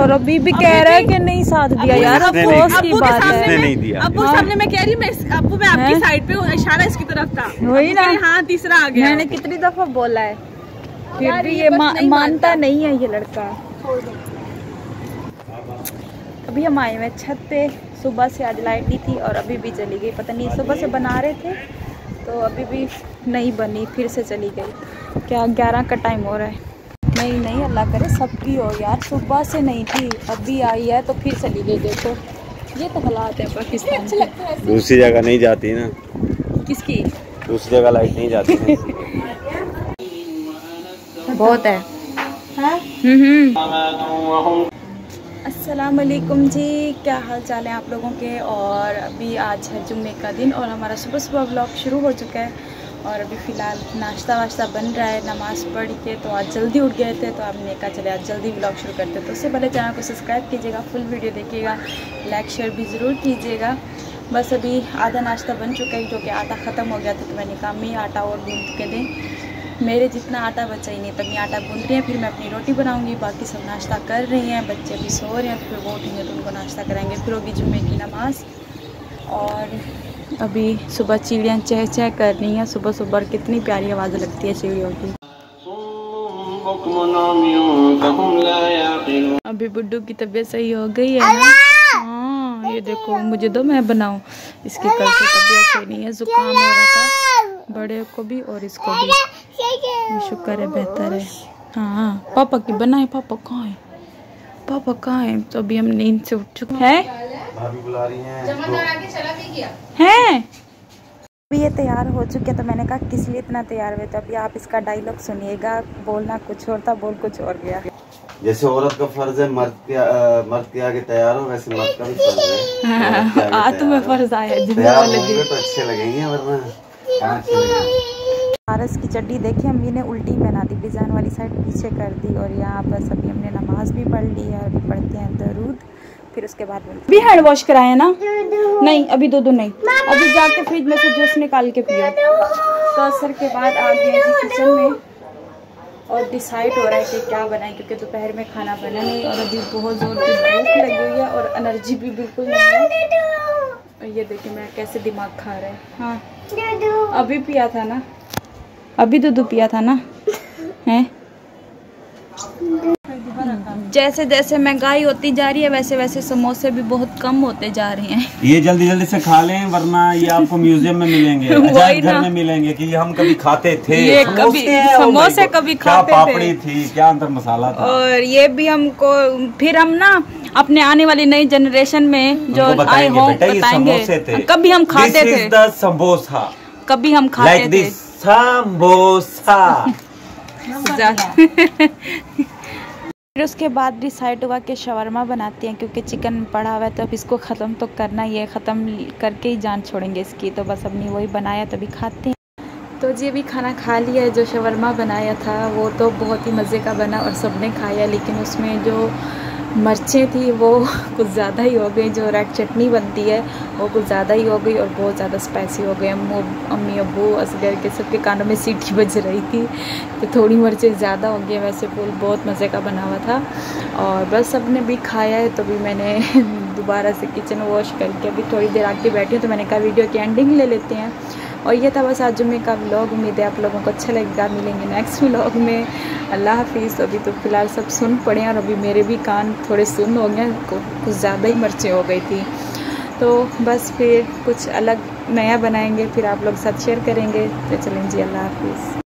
और अभी भी कह रहा है कि नहीं साथ दिया यार। अफसोस की बात है, नहीं दिया। अब्बू सामने मैं कह रही मैं अब्बू मैं आपकी साइड पे हूँ, इशारा इसकी तरफ था। वही ना, हाँ तीसरा आ गया। मैंने कितनी दफा बोला है, फिर भी ये मानता नहीं है ये लड़का। अभी हम आए हुए छत पे, सुबह से आज लाइट नहीं थी और अभी भी चली गई। पता नहीं सुबह से बना रहे थे तो अभी भी नहीं बनी, फिर से चली गई। क्या 11 का टाइम हो रहा है। नहीं अल्लाह करे सबकी हो यार, सुबह से नहीं थी अभी आई है तो फिर चली गई। देखो ये तो हालात है पाकिस्तान के। दूसरी जगह नहीं जाती ना। किसकी? दूसरी जगह लाइट नहीं जाती है। बहुत है। अस्सलाम वालेकुम जी, क्या हाल चाल है आप लोगों के। और अभी आज है जुम्मे का दिन और हमारा सुबह सुबह व्लॉग शुरू हो चुका है। और अभी फ़िलहाल नाश्ता वाश्ता बन रहा है, नमाज़ पढ़ के तो आज जल्दी उठ गए थे तो आपने कहा चले आज जल्दी व्लॉग शुरू करते। तो उससे पहले चैनल को सब्सक्राइब कीजिएगा, फुल वीडियो देखिएगा, लाइक शेयर भी ज़रूर कीजिएगा। बस अभी आधा नाश्ता बन चुका है, जो कि आटा ख़त्म हो गया था तो मैंने कहा मैं आटा और गूँध के दें। मेरे जितना आटा बचा ही नहीं, तब मैं आटा गूँध रही हैं, फिर मैं अपनी रोटी बनाऊँगी। बाकी सब नाश्ता कर रही हैं, बच्चे भी सो रहे हैं, फिर वो उठेंगे तो उनको नाश्ता कराएँगे, फिर होगी जुम्मे की नमाज़। और अभी सुबह चिड़ियाँ चह चह कर रही हैं। सुबह सुबह कितनी प्यारी आवाज़ लगती है चिड़ियों की। अभी बुड्डू की तबीयत सही हो गई है ना। हाँ ये देखो, मुझे दो मैं बनाऊँ। इसकी कल से तबीयत सही नहीं है, जुकाम हो रहा था बड़े को भी और इसको भी। शुक्र है बेहतर है। हाँ पापा की बनाए। पापा कहाँ है? पापा कहाँ है? तो अभी हम नींद से उठ चुके हैं। भाभी बुला रही हैं। हैं अभी ये तैयार हो चुके हैं तो मैंने कहा किस लिए इतना तैयार हुए। तो अभी आप इसका डायलॉग सुनिएगा। बोलना कुछ और था, बोल कुछ और गया। जैसे औरत का फर्ज है मर्द के आगे तैयार हो, वैसे मर्द का भी फर्ज है। आज तुम्हें फर्ज आया तैयार होंगे तो अच्छे लगेंगे, वरना पारस की चड्डी देखी अम्मी ने उल्टी पहना दी, डिजाइन वाली साइड पीछे कर दी। और यहाँ पर अभी हमने नमाज भी पढ़ ली है, अभी पढ़ते हैं दरूद, फिर उसके बाद भी हैंड वॉश कराया ना। नहीं अभी दूध नहीं, अभी जाके फ्रिज में से जूस निकाल के पियो। तो असर के बाद आ गए जी किचन में और डिसाइड हो रहा है कि क्या बनाए, क्योंकि दोपहर में खाना बना नहीं और अभी बहुत जोर की भूख लगी हुई है और एनर्जी भी बिल्कुल नहीं है। और ये देखिए मैं कैसे दिमाग खा रहा है। हाँ अभी पिया था ना, अभी दूध पिया था ना। हैं जैसे जैसे महंगाई होती जा रही है वैसे वैसे समोसे भी बहुत कम होते जा रहे हैं। ये जल्दी जल्दी से खा लें, वरना ये आपको म्यूजियम में मिलेंगे, घर में मिलेंगे कि हम कभी खाते थे। ये समोसे कभी खाते थे, पापड़ी थी, क्या अंदर मसाला था। और ये भी हमको फिर हम ना अपने आने वाली नई जनरेशन में जो आए हो बताएंगे कभी हम खाते थे समोसा, कभी हम खाते थे समोसा। फिर उसके बाद डिसाइड हुआ कि शवरमा बनाती हैं, क्योंकि चिकन पड़ा हुआ है तो अब इसको ख़त्म तो करना ही है, ख़त्म करके ही जान छोड़ेंगे इसकी। तो बस अपनी वही बनाया तो अभी खाते हैं। तो जी अभी खाना खा लिया है। जो शवरमा बनाया था वो तो बहुत ही मज़े का बना और सबने खाया, लेकिन उसमें जो मिर्चें थी वो कुछ ज़्यादा ही हो गई। जो रेड चटनी बनती है वो कुछ ज़्यादा ही हो गई और बहुत ज़्यादा स्पाइसी हो गई। अम्मी अब्बू असगर के सबके कानों में सीटी बज रही थी तो थोड़ी मिर्चें ज़्यादा हो गई। वैसे फूल बहुत मज़े का बना हुआ था और बस सबने भी खाया है। तो भी मैंने दोबारा से किचन वॉश करके अभी थोड़ी देर आके बैठी हूँ, तो मैंने कहा वीडियो की एंडिंग ले लेते हैं। और ये था बस आज जुम्मे का व्लॉग। उम्मीद है आप लोगों को अच्छा लगेगा। मिलेंगे नेक्स्ट व्लॉग में। अल्लाह हाफिज़। अभी तो फ़िलहाल सब सुन पड़े हैं और अभी मेरे भी कान थोड़े सुन हो गए, कुछ ज़्यादा ही मिर्चें हो गई थी। तो बस फिर कुछ अलग नया बनाएंगे, फिर आप लोग साथ शेयर करेंगे। तो चलें जी, अल्लाह हाफिज़।